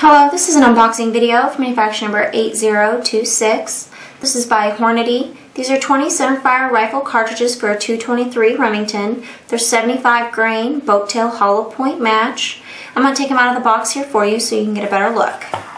Hello, this is an unboxing video for manufacturer number 8026. This is by Hornady. These are 20 centerfire rifle cartridges for a .223 Remington. They're 75 grain boat tail hollow point match. I'm going to take them out of the box here for you so you can get a better look.